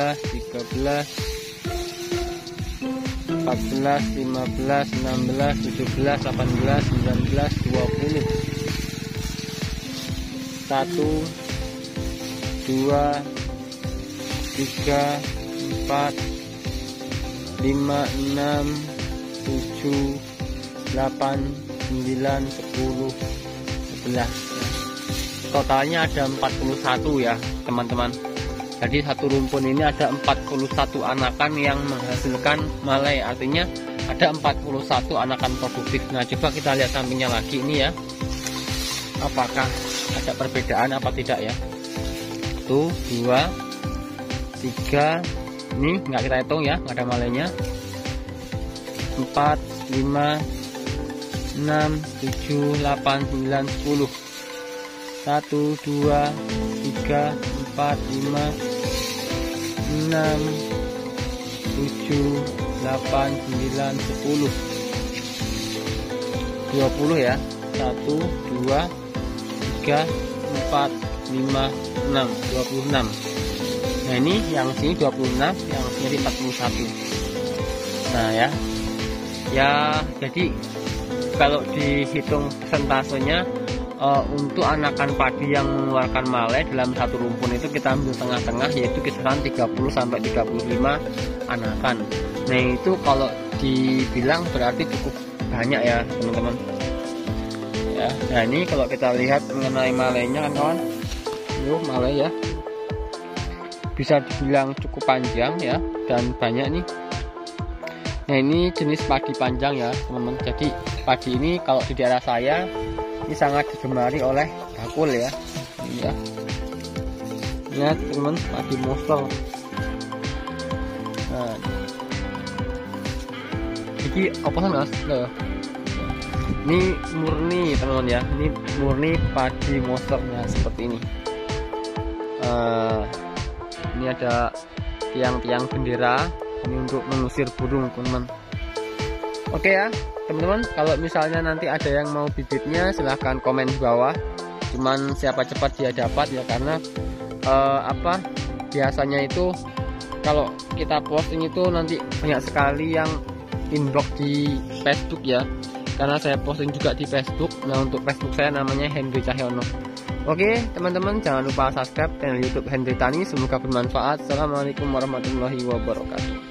14, 15, 16, 17, 18, 19, 20. 1, 2, 3, 4, 5, 6, 7, 8, 9, 10, 11. Totalnya ada 41 ya teman-teman. Jadi satu rumpun ini ada 41 anakan yang menghasilkan malai. Artinya ada 41 anakan produktif. Nah, coba kita lihat sampingnya lagi ini ya. Apakah ada perbedaan apa tidak ya? 1, 2, 3. Ini nggak kita hitung ya, nggak ada malainya. 4, 5, 6, 7, 8, 9, 10. 1, 2, 3, 4, 5, 6, 7, 8, 9, 10. 20 ya. 1 2 3 4 5 6 26. Nah ini yang sini 26, yang sini 41. Nah ya jadi kalau dihitung persentasenya, untuk anakan padi yang mengeluarkan malai dalam satu rumpun itu kita ambil tengah-tengah, yaitu kisaran 30 sampai 35 anakan. Nah itu kalau dibilang berarti cukup banyak ya teman-teman ya. Nah ini kalau kita lihat mengenai malainya kan kawan, malai ya bisa dibilang cukup panjang ya dan banyak nih. Nah ini jenis padi panjang ya teman-teman. Jadi padi ini kalau di daerah saya ini sangat digemari oleh bakul ya. Ini ya, lihat teman-teman, padi mosel. Nah ini apa mas? Ini murni teman-teman ya, ini murni padi moselnya seperti ini. Ini ada tiang-tiang bendera, ini untuk mengusir burung teman-teman. Oke ya teman-teman, kalau misalnya nanti ada yang mau bibitnya silahkan komen di bawah. Cuman siapa cepat dia dapat ya, karena biasanya itu kalau kita posting itu nanti banyak sekali yang inbox di Facebook ya, karena saya posting juga di Facebook. Nah untuk Facebook saya namanya Hendry Cahyono. Oke teman-teman, jangan lupa subscribe channel YouTube Hendry Tani. Semoga bermanfaat. Assalamualaikum warahmatullahi wabarakatuh.